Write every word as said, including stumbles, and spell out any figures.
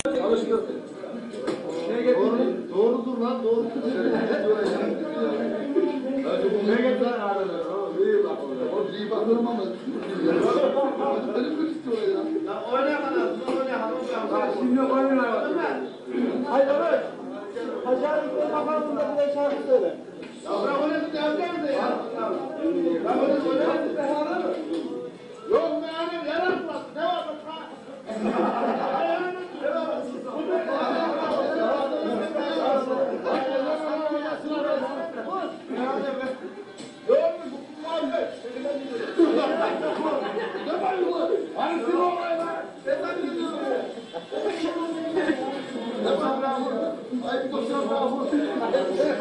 Çalıştır. Doğru, doğrudur lan, doğru. Ne getir abi? İyi bak orada. O iyi bakıyorum ama. Benim bir istiyor ya. Ya oynayamadan, oynayamadan. Şimdi oynayamadan. Hayır, evet. Hacı abi, bakalım da bir de şarkı söyle.